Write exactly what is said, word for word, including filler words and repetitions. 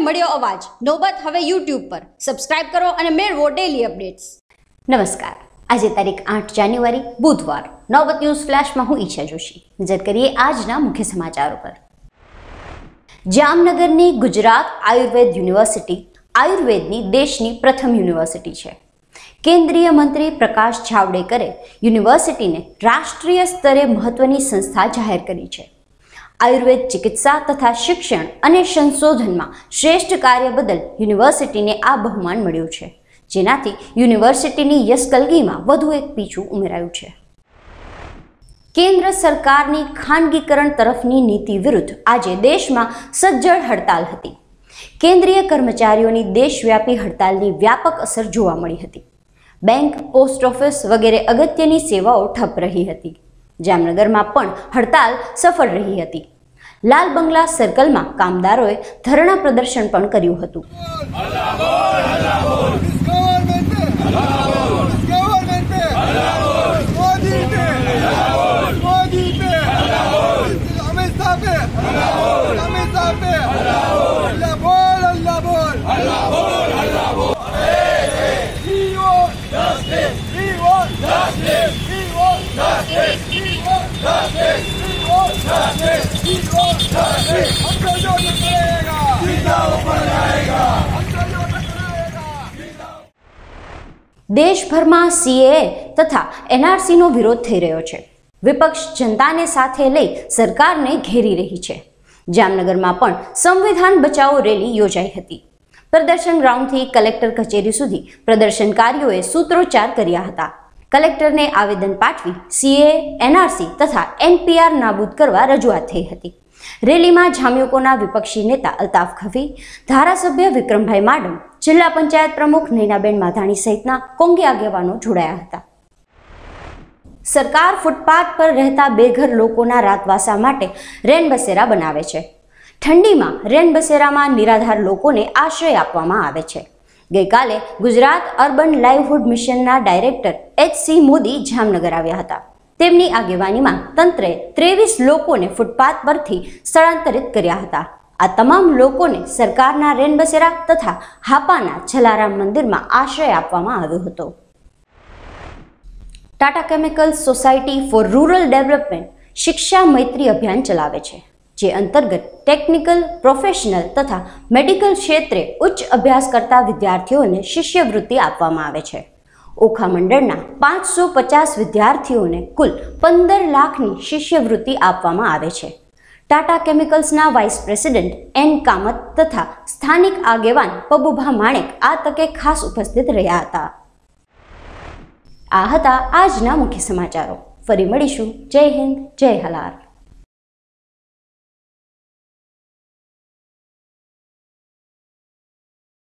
મળ્યો અવાજ. નોબત હવે યુટ્યુબ પર. સબસ્ક્રાઇબ કરો અને મેળવો ડેલી અપડેટ્સ. નમસ્કાર. આજે તારીખ આઠ જાન્યુઆરી બુધવાર. નોબત ન્યૂઝ ફ્લેશમાં હું ઈચ્છા જોશી. નજર કરીએ આજના મુખ્ય સમાચારો પર. જામનગરની ગુજરાત આયુર્વેદ યુનિવર્સિટી આયુર્વેદની દેશની પ્રથમ યુનિવર્સિટી છે. કેન્દ્રીય મંત્રી પ્રકાશ જાવડેકરે યુનિવર્સિટીને રાષ્ટ્રીય સ્તરે મહત્વની સંસ્થા જાહેર કરી છે. આયુર્વેદ ચિકિત્સા તથા શિક્ષણ અને સંશોધનમાં શ્રેષ્ઠ કાર્ય બદલ યુનિવર્સિટીને આ બહુમાન મળ્યું છે, જેનાથી યુનિવર્સિટીની યશકલગીમાં વધુ એક પીછું ઉમેરાયું છે. કેન્દ્ર સરકારની ખાનગીકરણ તરફની નીતિ વિરુદ્ધ આજે દેશમાં સજ્જડ હડતાલ હતી. કેન્દ્રીય કર્મચારીઓની દેશવ્યાપી હડતાલની વ્યાપક અસર જોવા મળી હતી. બેંક, પોસ્ટ ઓફિસ વગેરે અગત્યની સેવાઓ ઠપ રહી હતી. જામનગરમાં પણ હડતાલ સફળ રહી હતી. લાલ બંગલા સર્કલમાં કામદારોએ ધરણા પ્રદર્શન પણ કર્યું હતું. દેશભરમાં સીએએ તથા એનઆરસીનો વિરોધ થઈ રહ્યો છે. વિપક્ષ જનતાને સાથે લઈ સરકારને ઘેરી રહી છે. જામનગરમાં પણ સંવિધાન બચાવો રેલી યોજાઈ હતી. પ્રદર્શન ગ્રાઉન્ડથી કલેક્ટર કચેરી સુધી પ્રદર્શનકારીઓએ સૂત્રોચ્ચાર કર્યા હતા. કલેક્ટરને આવેદન પાઠવી સીએ, એનઆરસી તથા એનપીઆર નાબૂદ કરવા રજૂઆત થઈ હતી. રેલીમાં જામ્યુકોના વિપક્ષી નેતા અલ્તાફ ખફી, ધારાસભ્ય વિક્રમભાઈ માડમ, જિલ્લા પંચાયત પ્રમુખ નૈનાબેન માધાણી સહિતના કોંગી આગેવાનો જોડાયા હતા. સરકાર ફૂટપાથ પર રહેતા બેઘર લોકોના રાતવાસા માટે રેનબસેરા બનાવે છે. ઠંડીમાં રેનબસેરામાં નિરાધાર લોકોને આશ્રય આપવામાં આવે છે. ગઈકાલે ગુજરાત અર્બન લાઇવહુડ મિશનના director H C Modi Jamnagar આવ્યા હતા. તેમની આગેવાનીમાં તંત્રે ત્રેવીસ લોકોને ફૂટપાથ પરથી સ્થળાંતરિત કર્યા હતા. આ તમામ લોકોને સરકારના રેનબસેરા તથા હાપાના જલારામ મંદિરમાં આશ્રય આપવામાં આવ્યો હતો. Tata chemicals society for rural development શિક્ષા મૈત્રી અભિયાન ચલાવે છે, જે અંતર્ગત ટેકનિકલ, પ્રોફેશનલ તથા મેડિકલ ક્ષેત્રે ઉચ્ચ અભ્યાસ કરતા વિદ્યાર્થીઓને શિષ્યવૃત્તિ આપવામાં આવે છે. ઓખા મંડળના પાંચસો પચાસ વિદ્યાર્થીઓને કુલ પંદર લાખની શિષ્યવૃત્તિ આપવામાં આવે છે. ટાટા કેમિકલ્સના વાઇસ પ્રેસિડેન્ટ એન કામત તથા સ્થાનિક આગેવાન પબુભા માણેક આ તકે ખાસ ઉપસ્થિત રહ્યા હતા. આ હતા આજના મુખ્ય સમાચારો. ફરી મળીશું. જય હિન્દ, જય હલાર.